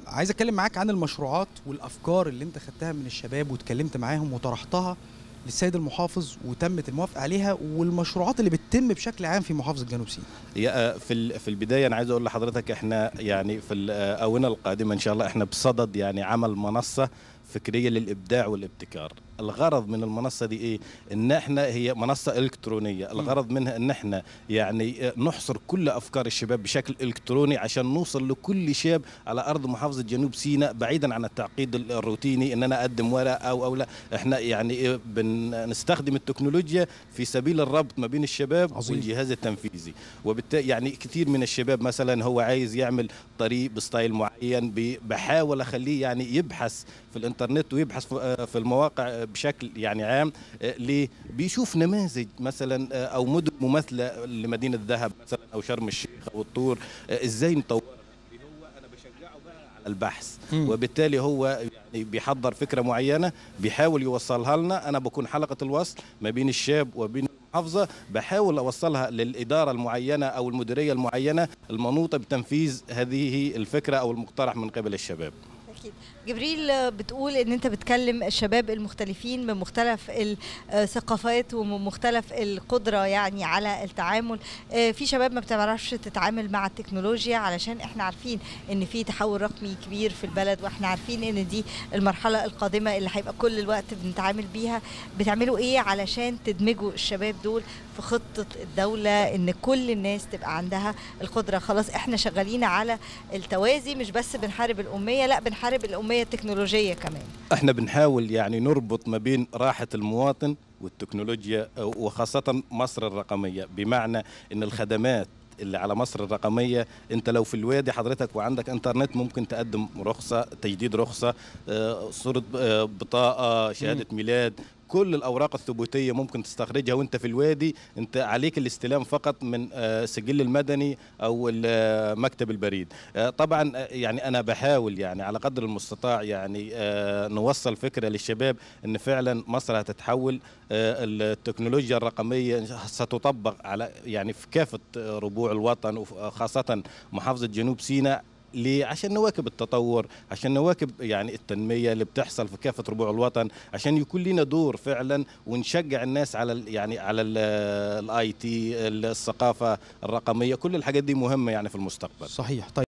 عايز اتكلم معاك عن المشروعات والافكار اللي انت خدتها من الشباب واتكلمت معاهم وطرحتها للسيد المحافظ وتمت الموافقه عليها، والمشروعات اللي بتتم بشكل عام في محافظه جنوب سيناء. في البدايه انا عايز اقول لحضرتك احنا يعني في الاونه القادمه ان شاء الله احنا بصدد يعني عمل منصه فكريه للابداع والابتكار. الغرض من المنصه دي ايه؟ ان احنا هي منصه الكترونيه، الغرض منها ان احنا يعني نحصر كل افكار الشباب بشكل الكتروني عشان نوصل لكل شاب على ارض محافظه جنوب سيناء، بعيدا عن التعقيد الروتيني ان انا اقدم ورق او لا. احنا يعني بنستخدم التكنولوجيا في سبيل الربط ما بين الشباب عظيم. والجهاز التنفيذي. وبالتالي يعني كثير من الشباب مثلا هو عايز يعمل طريق بستايل معين، بحاول اخليه يعني يبحث في الانترنت ويبحث في المواقع بشكل يعني عام. ليه؟ بيشوف نماذج مثلا او مدن مماثله لمدينه ذهب مثلا او شرم الشيخ او الطور، ازاي نطورها. هو انا بشجعه بقى على البحث، وبالتالي هو يعني بيحضر فكره معينه بيحاول يوصلها لنا. انا بكون حلقه الوصل ما بين الشاب وبين المحافظه، بحاول اوصلها للاداره المعينه او المديريه المعينه المنوطه بتنفيذ هذه الفكره او المقترح من قبل الشباب. أكيد. جبريل، بتقول ان انت بتكلم الشباب المختلفين من مختلف الثقافات ومن مختلف القدرة يعني على التعامل. في شباب ما بتعرفش تتعامل مع التكنولوجيا علشان احنا عارفين ان في تحول رقمي كبير في البلد، واحنا عارفين ان دي المرحلة القادمة اللي هيبقى كل الوقت بنتعامل بيها. بتعملوا ايه علشان تدمجوا الشباب دول في خطة الدولة ان كل الناس تبقى عندها القدرة؟ خلاص احنا شغالين على التوازي، مش بس بنحارب الأمية، لا بنحارب الأمية التكنولوجية كمان. احنا بنحاول يعني نربط ما بين راحة المواطن والتكنولوجيا وخاصة مصر الرقمية، بمعنى ان الخدمات اللي على مصر الرقمية انت لو في الوادي حضرتك وعندك انترنت ممكن تقدم رخصة، تجديد رخصة، صورة بطاقة، شهادة ميلاد، كل الأوراق الثبوتية ممكن تستخرجها وانت في الوادي. انت عليك الاستلام فقط من السجل المدني أو مكتب البريد. طبعا يعني أنا بحاول يعني على قدر المستطاع يعني نوصل فكرة للشباب ان فعلا مصر هتتحول. التكنولوجيا الرقمية ستطبق على يعني في كافة ربوع الوطن وخاصة محافظة جنوب سيناء. ليه؟ عشان نواكب التطور، عشان نواكب يعني التنمية اللي بتحصل في كافة ربوع الوطن، عشان يكون لنا دور فعلا ونشجع الناس على يعني على الاي تي، الثقافة الرقمية، كل الحاجات دي مهمة يعني في المستقبل. صحيح. طيب